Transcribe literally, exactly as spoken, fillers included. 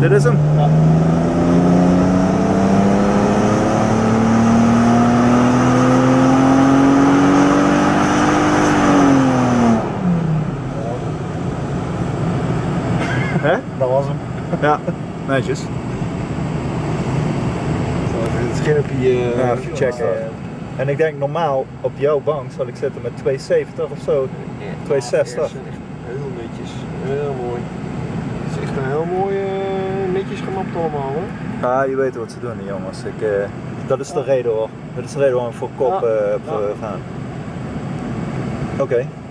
dit is hem. Ja. Hè? Dat was hem. Ja, netjes. Het schermpje uh, Ja, even checken. En ik denk normaal op jouw bank zal ik zitten met tweehonderdzeventig of zo. tweehonderdzestig. Echt heel netjes. Heel mooi. Het is echt een heel mooi uh, netjes gemapt allemaal hoor. Ja, je weet wat ze doen die jongens. Ik, uh, dat is de reden hoor. Dat is de reden waarom ik voor kop uh, heb ja. gaan. Oké. Okay.